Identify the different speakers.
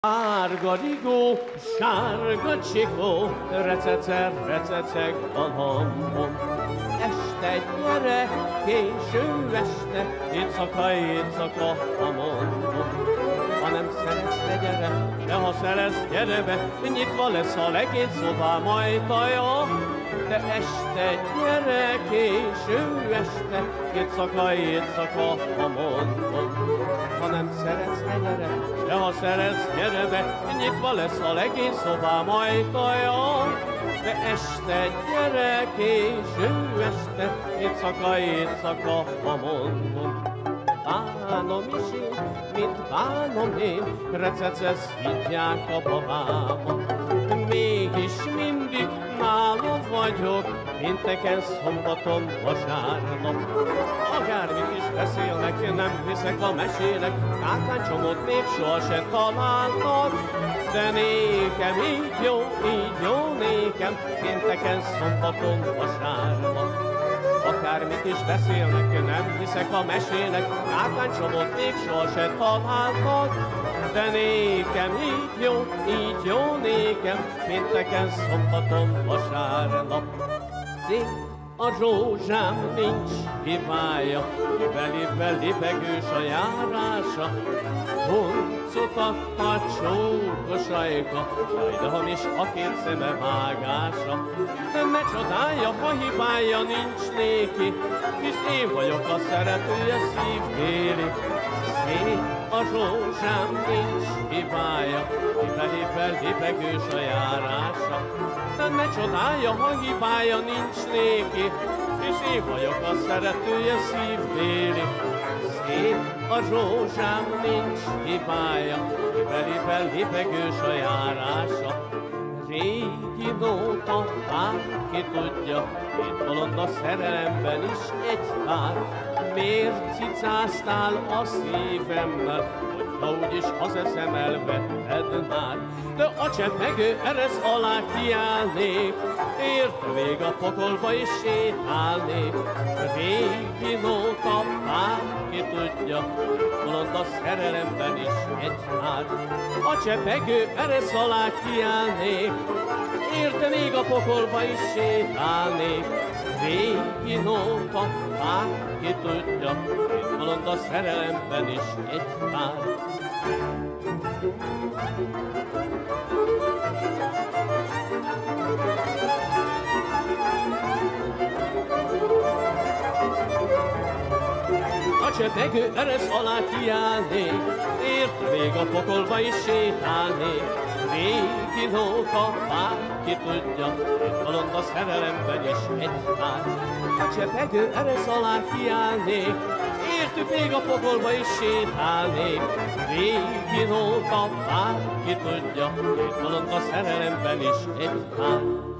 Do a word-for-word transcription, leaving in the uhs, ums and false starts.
Speaker 1: Sárga rigó, sárga csikó, recece, receceg a lombom. Este gyere, késő este, éjszaka, éjszaka a mondom. Ha nem szeretsz, ne gyere, de ha szeretsz, gyere be, nyitva lesz a legény-szobám ajtaja. De este gyere, késő este, éjszaka, éjszaka a mondom. Ha nem szeretsz, ne gyere, de ha szeretsz, gyere be, nyitva lesz a legény-szobám ajtaja. De este gyere, késő este, éjszaka, éjszaka, ha mondom. Bánom is én, mint bánom én, recece szívják a babába. Mégis mindig nála vagyok, pénteken, szombaton, vasárnap. Akármit is beszélnek, nem hiszek a mesének, kártánycsomót még sohasem találtak. De nékem így jó, így jó nékem, pénteken, szombaton, vasárnap. Akármit is beszélnek, nem hiszek a mesének, kártánycsomót még sohasem találtak. De nékem így jó, így jó nékem, pénteken, szombaton, vasárnap. Szép a rózsám, nincs hibája, libe-libe libegős a járása. Huncot a csókos ajka, jaj, de hamis a két szeme vágása. Ne csodálja, ha hibája nincs néki, hisz én vagyok a szeretője szívbéli. Szép a rózsám, nincs hibája, libe-libe libegős a járása. Ne csodálja, ha hibája nincs néki, hisz én vagyok a szeretője szívbéli. Szép a rózsám, nincs hibája, libe-libe libegős a járása. Régi nóta, bárki tudja, két bolond a szerelemben is egy pár. Miért cicáztál a szívemmel, hogyha úgyis az eszem elvetted már? De a csepegő eresz alá kiállnék, érte még a pokolba is sétálnék. Régi nóta, bárki tudja, bolond a szerelemben is egy pár. A csepegő eresz alá kiállnék, érte még a pokolba is sétálnék. Régi nóta, bárki tudja, két bolond a szerelemben is egy pár. A csepegő eresz alá kiállnék, érte még a pokolba is sétálnék. Régi nóta, bárki tudja, két bolond a szerelemben is egy pár. A csepegő eresz alá kiállnék, értük még a pokolba is sétálnék. Régi nóta, bárki tudja, két bolond a szerelemben is egy pár.